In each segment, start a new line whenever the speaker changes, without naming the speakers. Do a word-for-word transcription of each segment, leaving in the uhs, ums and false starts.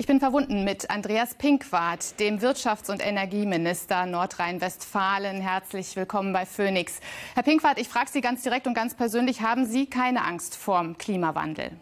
bin verbunden mit Andreas Pinkwart, dem Wirtschafts- und Energieminister Nordrhein-Westfalen. Herzlich willkommen bei Phoenix. Herr Pinkwart, ich frage Sie ganz direkt und ganz persönlich, haben Sie keine Angst vorm Klimawandel?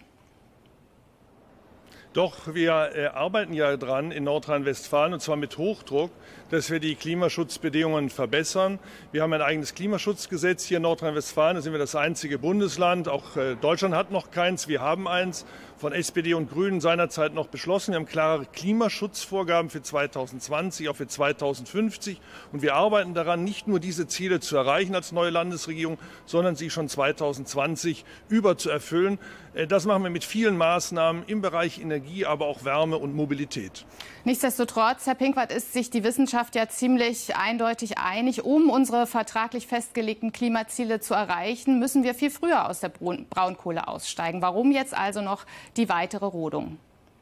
Doch, wir äh, arbeiten ja dran in Nordrhein-Westfalen, und zwar mit Hochdruck, dass wir die Klimaschutzbedingungen verbessern. Wir haben ein eigenes Klimaschutzgesetz hier in Nordrhein-Westfalen. Da sind wir das einzige Bundesland. Auch äh, Deutschland hat noch keins. Wir haben eins, von S P D und Grünen seinerzeit noch beschlossen. Wir haben klare Klimaschutzvorgaben für zweitausendzwanzig, auch für zweitausendfünfzig. Und wir arbeiten daran, nicht nur diese Ziele zu erreichen als neue Landesregierung, sondern sie schon zweitausendzwanzig über zu erfüllen. Das machen wir mit vielen Maßnahmen im Bereich Energie, aber auch Wärme und Mobilität.
Nichtsdestotrotz, Herr Pinkwart, ist sich die Wissenschaft ja ziemlich eindeutig einig. Um unsere vertraglich festgelegten Klimaziele zu erreichen, müssen wir viel früher aus der Braunkohle aussteigen. Warum jetzt also noch die weitere Rodung?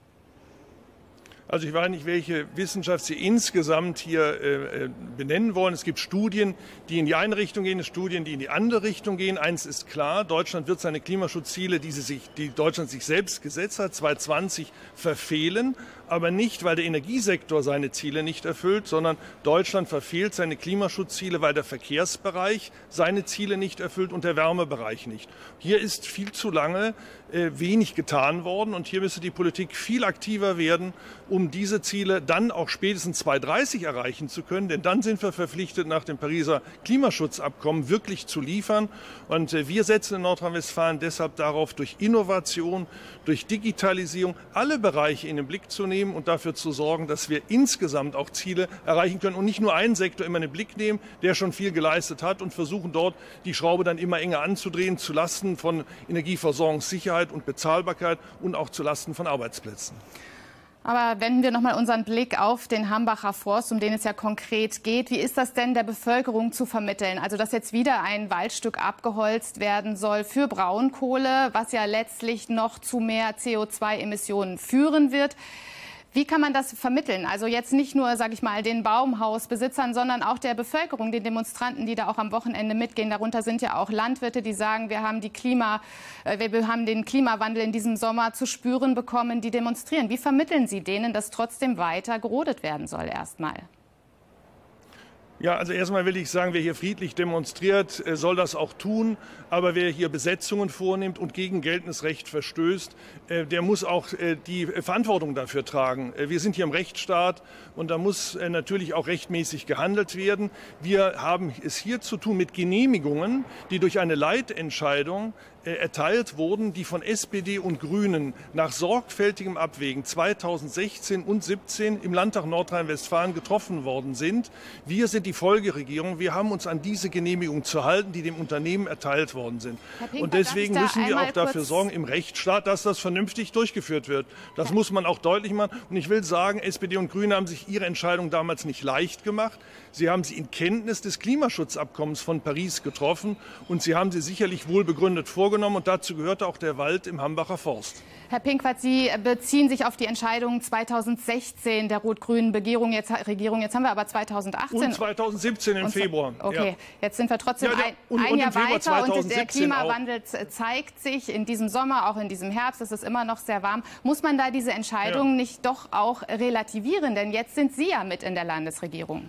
Also ich weiß nicht, welche Wissenschaft Sie insgesamt hier äh, benennen wollen. Es gibt Studien, die in die eine Richtung gehen, Studien, die in die andere Richtung gehen. Eins ist klar, Deutschland wird seine Klimaschutzziele, die, sie sich, die Deutschland sich selbst gesetzt hat, zweitausendzwanzig verfehlen. Aber nicht, weil der Energiesektor seine Ziele nicht erfüllt, sondern Deutschland verfehlt seine Klimaschutzziele, weil der Verkehrsbereich seine Ziele nicht erfüllt und der Wärmebereich nicht. Hier ist viel zu lange äh, wenig getan worden, und hier müsste die Politik viel aktiver werden, um diese Ziele dann auch spätestens zweitausenddreißig erreichen zu können. Denn dann sind wir verpflichtet, nach dem Pariser Klimaschutzabkommen wirklich zu liefern. Und äh, wir setzen in Nordrhein-Westfalen deshalb darauf, durch Innovation, durch Digitalisierung alle Bereiche in den Blick zu nehmen und dafür zu sorgen, dass wir insgesamt auch Ziele erreichen können und nicht nur einen Sektor immer in den Blick nehmen, der schon viel geleistet hat, und versuchen dort die Schraube dann immer enger anzudrehen, zu Lasten von Energieversorgungssicherheit und Bezahlbarkeit und auch zu Lasten von Arbeitsplätzen.
Aber wenden wir noch mal unseren Blick auf den Hambacher Forst, um den es ja konkret geht. Wie ist das denn der Bevölkerung zu vermitteln? Also, dass jetzt wieder ein Waldstück abgeholzt werden soll für Braunkohle, was ja letztlich noch zu mehr C O zwei Emissionen führen wird. Wie kann man das vermitteln? Also jetzt nicht nur, sage ich mal, den Baumhausbesitzern, sondern auch der Bevölkerung, den Demonstranten, die da auch am Wochenende mitgehen. Darunter sind ja auch Landwirte, die sagen, wir haben, die Klima, wir haben den Klimawandel in diesem Sommer zu spüren bekommen, die demonstrieren. Wie vermitteln Sie denen, dass trotzdem weiter gerodet werden soll erstmal?
Ja, also erstmal will ich sagen, wer hier friedlich demonstriert, soll das auch tun. Aber wer hier Besetzungen vornimmt und gegen geltendes Recht verstößt, der muss auch die Verantwortung dafür tragen. Wir sind hier im Rechtsstaat, und da muss natürlich auch rechtmäßig gehandelt werden. Wir haben es hier zu tun mit Genehmigungen, die durch eine Leitentscheidung erteilt wurden, die von S P D und Grünen nach sorgfältigem Abwägen zweitausendsechzehn und siebzehn im Landtag Nordrhein-Westfalen getroffen worden sind. Wir sind die Folgeregierung. Wir haben uns an diese Genehmigung zu halten, die dem Unternehmen erteilt worden sind.
Pinkwart,
und deswegen müssen wir auch dafür sorgen im Rechtsstaat, dass das vernünftig durchgeführt wird. Das muss man auch deutlich machen. Und ich will sagen, S P D und Grüne haben sich ihre Entscheidung damals nicht leicht gemacht. Sie haben sie in Kenntnis des Klimaschutzabkommens von Paris getroffen, und sie haben sie sicherlich wohlbegründet vorgenommen. Und dazu gehörte auch der Wald im Hambacher Forst.
Herr Pinkwart, Sie beziehen sich auf die Entscheidung zweitausendsechzehn der rot-grünen Regierung. Jetzt, Regierung. Jetzt haben wir aber zweitausendachtzehn.
Und zweitausendsiebzehn im Februar.
Okay, ja. Jetzt sind wir trotzdem ja, der, und, ein, ein Jahr weiter, und der Klimawandel auch. zeigt sich in diesem Sommer, auch in diesem Herbst. Es ist immer noch sehr warm. Muss man da diese Entscheidung ja. nicht doch auch relativieren? Denn jetzt sind Sie ja mit in der Landesregierung.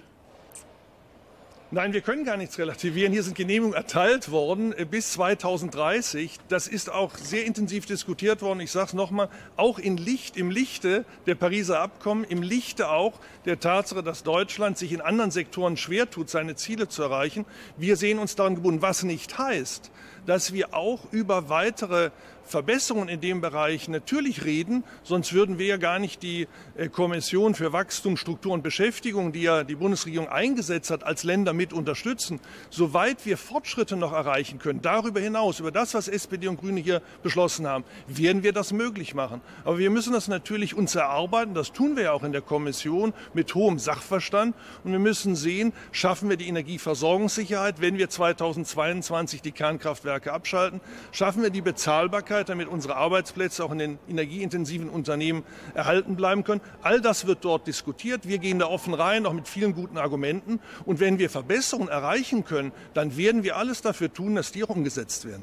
Nein, wir können gar nichts relativieren. Hier sind Genehmigungen erteilt worden bis zweitausenddreißig. Das ist auch sehr intensiv diskutiert worden. Ich sage es nochmal, auch in Licht, im Lichte der Pariser Abkommen, im Lichte auch der Tatsache, dass Deutschland sich in anderen Sektoren schwer tut, seine Ziele zu erreichen. Wir sehen uns daran gebunden, was nicht heißt, dass wir auch über weitere Verbesserungen in dem Bereich natürlich reden, sonst würden wir ja gar nicht die Kommission für Wachstum, Struktur und Beschäftigung, die ja die Bundesregierung eingesetzt hat, als Länder mit unterstützen. Soweit wir Fortschritte noch erreichen können, darüber hinaus, über das, was S P D und Grüne hier beschlossen haben, werden wir das möglich machen. Aber wir müssen das natürlich uns erarbeiten, das tun wir ja auch in der Kommission mit hohem Sachverstand, und wir müssen sehen, schaffen wir die Energieversorgungssicherheit, wenn wir zweitausendzweiundzwanzig die Kernkraftwerke abschalten, schaffen wir die Bezahlbarkeit, damit unsere Arbeitsplätze auch in den energieintensiven Unternehmen erhalten bleiben können. All das wird dort diskutiert. Wir gehen da offen rein, auch mit vielen guten Argumenten. Und wenn wir Verbesserungen erreichen können, dann werden wir alles dafür tun, dass die auch umgesetzt werden.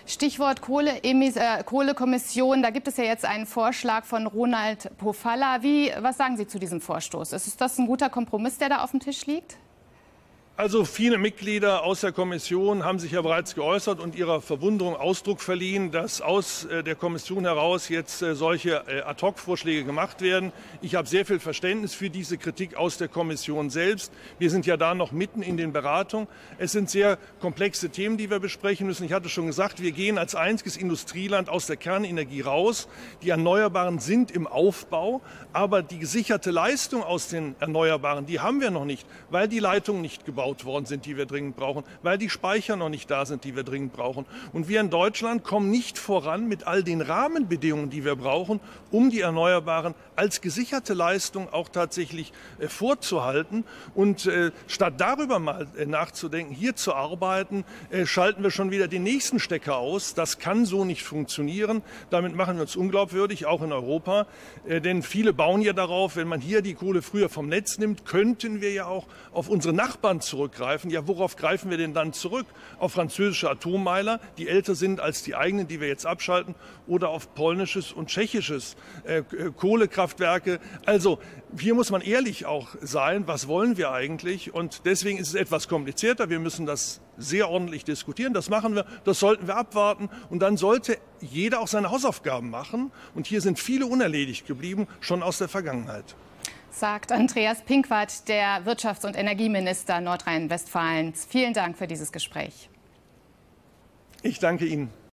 Stichwort Kohle, äh, Kohlekommission. Da gibt es ja jetzt einen Vorschlag von Ronald Pofalla. Wie, was sagen Sie zu diesem Vorstoß? Ist das ein guter Kompromiss, der da auf dem Tisch liegt?
Also viele Mitglieder aus der Kommission haben sich ja bereits geäußert und ihrer Verwunderung Ausdruck verliehen, dass aus der Kommission heraus jetzt solche Ad-hoc-Vorschläge gemacht werden. Ich habe sehr viel Verständnis für diese Kritik aus der Kommission selbst. Wir sind ja da noch mitten in den Beratungen. Es sind sehr komplexe Themen, die wir besprechen müssen. Ich hatte schon gesagt, wir gehen als einziges Industrieland aus der Kernenergie raus. Die Erneuerbaren sind im Aufbau, aber die gesicherte Leistung aus den Erneuerbaren, die haben wir noch nicht, weil die Leitungen nicht gebaut worden sind, die wir dringend brauchen, weil die Speicher noch nicht da sind, die wir dringend brauchen. Und wir in Deutschland kommen nicht voran mit all den Rahmenbedingungen, die wir brauchen, um die Erneuerbaren als gesicherte Leistung auch tatsächlich äh, vorzuhalten. Und äh, statt darüber mal äh, nachzudenken, hier zu arbeiten, äh, schalten wir schon wieder den nächsten Stecker aus. Das kann so nicht funktionieren. Damit machen wir uns unglaubwürdig, auch in Europa. Äh, denn viele bauen ja darauf, wenn man hier die Kohle früher vom Netz nimmt, könnten wir ja auch auf unsere Nachbarn zurückgreifen. Ja, worauf greifen wir denn dann zurück? Auf französische Atommeiler, die älter sind als die eigenen, die wir jetzt abschalten, oder auf polnisches und tschechisches äh, Kohlekraftwerke. Also hier muss man ehrlich auch sein, was wollen wir eigentlich? Und deswegen ist es etwas komplizierter. Wir müssen das sehr ordentlich diskutieren. Das machen wir, das sollten wir abwarten. Und dann sollte jeder auch seine Hausaufgaben machen. Und hier sind viele unerledigt geblieben, schon aus der Vergangenheit.
Sagt Andreas Pinkwart, der Wirtschafts- und Energieminister Nordrhein-Westfalens. Vielen Dank für dieses Gespräch.
Ich danke Ihnen.